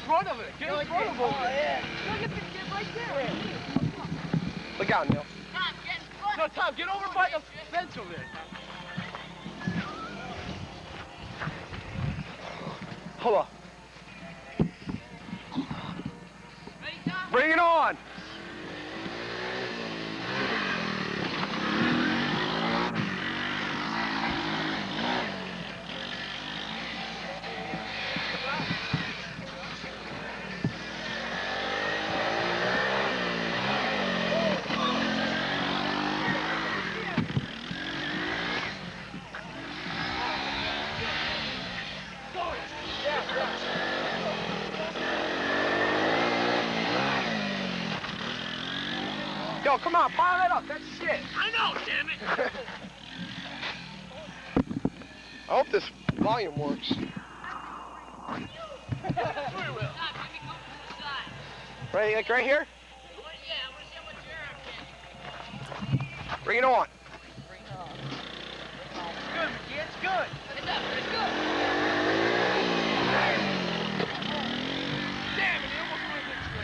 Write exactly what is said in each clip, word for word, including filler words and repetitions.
front of it. Get in front of it. Oh, yeah. Look at the kid right there. Look out, Neil. Tom, get in front. No, Tom, get over by the fence over there. Hold on. Ready, Tom? Bring it on. Yo, come on, pile that up. That's shit. I know, damn it. I hope this volume works. Right, like right here? Yeah, I want to see how much air. Bring it on. It's good, McGee, it's good. It's up, it's good. Damn it, he almost went this way.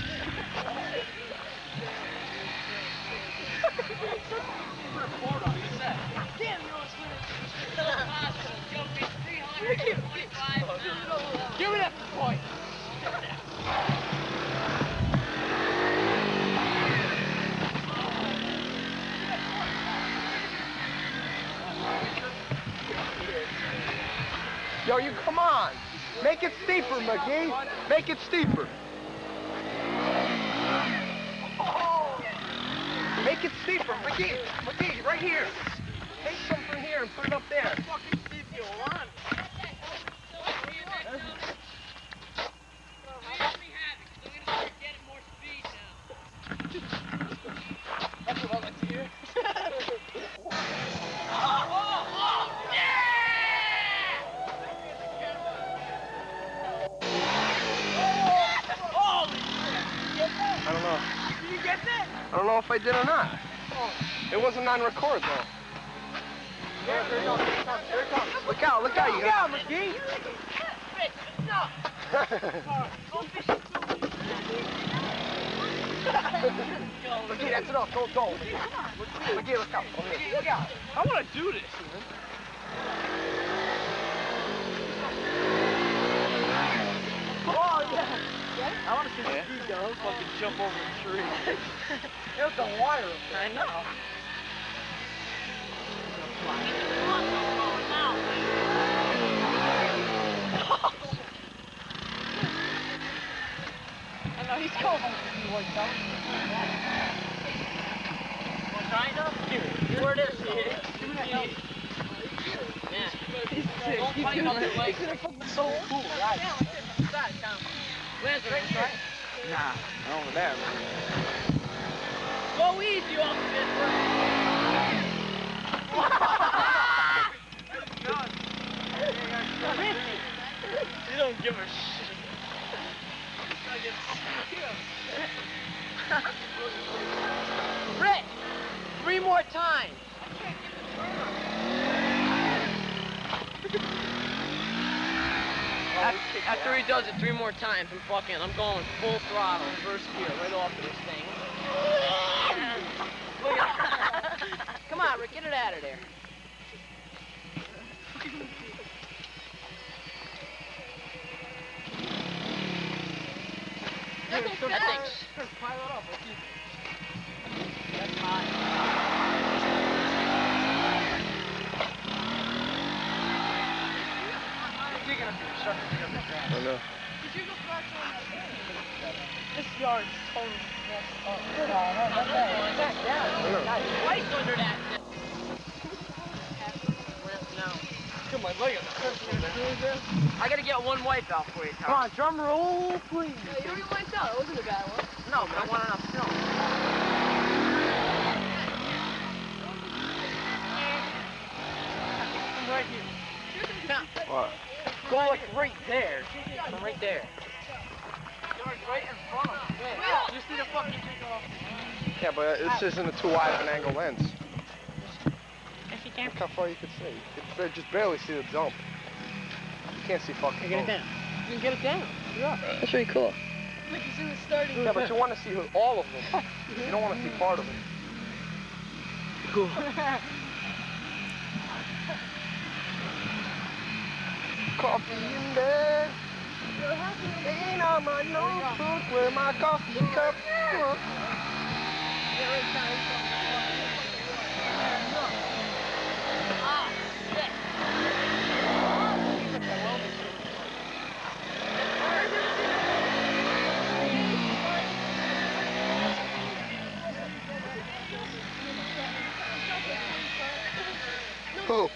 Damn, you almost went it. Little hospital, jumping three hundred twenty-five pounds. Give me that point. Yo, you come on. Make it steeper, McGee. Make it steeper. Make it steeper, McGee. McGee, right here. Take some from here and put it up there. Fucking see if you run. That's what I like to hear. I don't know. Did you get that? I don't know if I did or not. It wasn't on record, though. Here it comes, here it comes, here it comes. Look out, look out, you Look out, got McGee. No. McGee, that's enough. Go, go. McGee, look out. McGee, look out. I want to do this, man. Oh, yeah. I want to see Yeah. McGee go. Fucking jump over a tree. There's the wire. I know. I know, he's going home to be like that. Want to try it up? Here. Where it is, here. Give me that help. Yeah. He's sick. He's gonna, he's gonna fucking so cool, right? Yeah, like this. Side, Tom. Where's it? Right here. Nah, over there, man. Go easy off of this, bro. You don't give a shit. Rick, three more times. After, after he does it three more times, I'm fucking, I'm going full throttle, first gear, right off of this thing. Look at Come on, Rick, get it out of there. That thing's... Pile it up. That's high. I know. Did you go back on that? This yard's totally messed up. No, no, no, no. Back down. Nice. White under that. No. Get my leg on the I gotta get one wipe out for you, Tom. Come on, drum roll, please. Yeah, you already wiped out. It wasn't a bad one. No, but I want enough film. Right here. Now, What? go like right there. Come right there. Right in front of him. Yeah. You see the fucking take off. Yeah, but this isn't a too wide of an angle lens. If you can. Look how far you can see. You can just barely see the dump. You can't see fucking. Get it down. can get it down. Yeah. That's pretty cool. Like he's in the starting. Yeah, but you want to see who, all of them. You don't want to see part of it. Cool. Coffee in bed. Ain't on my notebook where my coffee cup. Ah, shit. Who?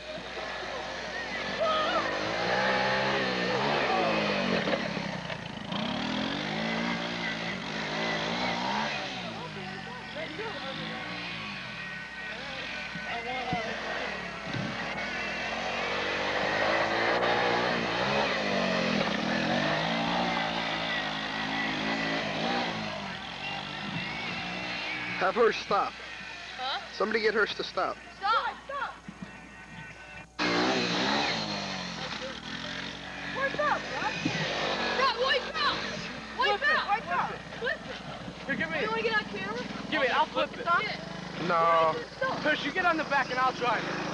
Have her stop. Huh? Somebody get Hirsh to stop. Stop! Stop! What's up, bud? Stop! Wipe out! Wipe out! Wipe out! Flip it! Here, give me You it. want to get on camera? Give me it. I'll flip it. Stop it! No. Hirsh, you get on the back and I'll drive it.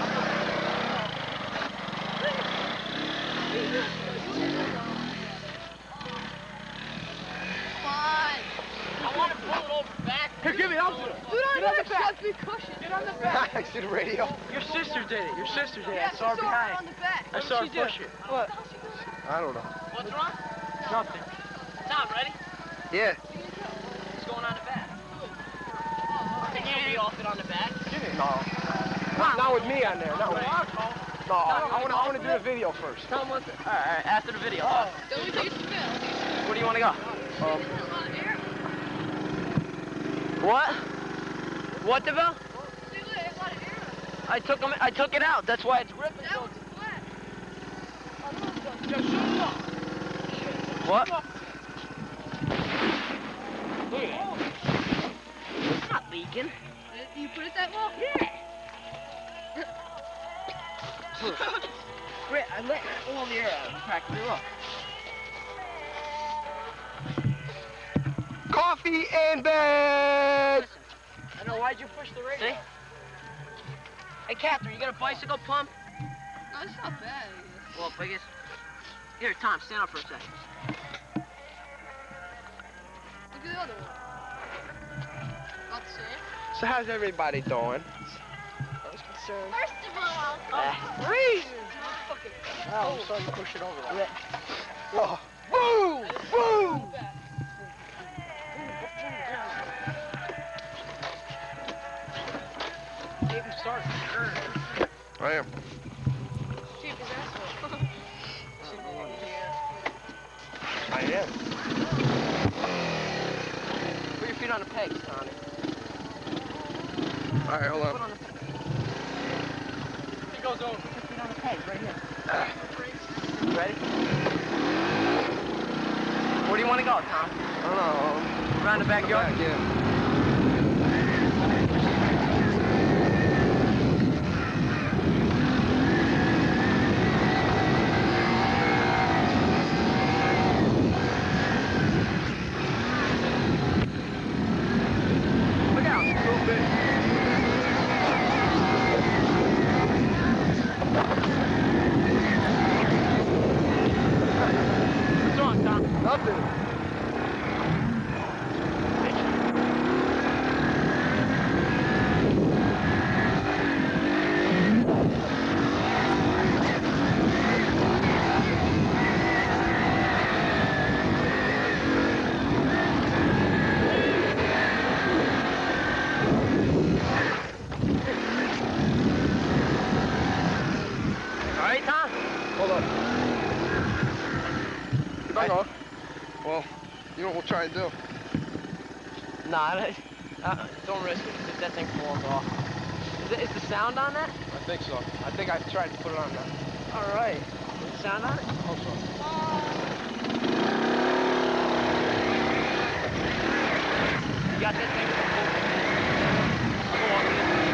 Fine. I want to pull it over back. Here, give me it. I'll do it. Dude, Get I on know the back. just be cushion. Get on the back. I see the radio. Your sister did it. Your sister did it. Yeah, I saw her behind. on the back. I saw her push it. What? I don't know. What's wrong? Nothing. Tom, ready? Yeah. What's going on in the back? Can you be off it on the back? No. Not, not with me on there. Not with me. No, I want to I want to do the video first. Tell him what's it. All right, all right, after the video. Oh. Don't we take it to film? Where do you want to go? Um, What? What the bell? I took him. I took it out. That's why it's ripping. That one's flat. just shut it off. What? Look at that. It's not leaking. You put it that well? Yeah. Great. I let all the air out. Practically look. Coffee in bed. I know. Why'd you push the radio? See? Hey, Catherine, you got a bicycle pump? No, it's not bad, I guess. Well, I guess. Here, Tom, stand up for a second. Look at the other one. Not the same. So how's everybody doing? I was concerned. First of all, Uh, Freeze! fucking. Oh, I'm starting to push it over. There. Oh. Boom! Boom! Even start to turn. I am. Cheap as asshole. I am. Put your feet on the pegs, Tommy. All right, hold Put on. on the pegs. It goes over. Put your feet on the pegs, right here. Ready? Where do you want to go, Tom? I don't know. Around the backyard? Back, yeah. Look out. A little bit. What's wrong, Tom? Nothing. All right, Tom? Hold on. Hang on. Well, you know what we'll try and do. Nah, that- uh, don't risk it. If that thing falls off. Is, it, is the sound on that? I think so. I think I tried to put it on now. All right. Is the sound on it? Also. You got that thing? I'll go walk in.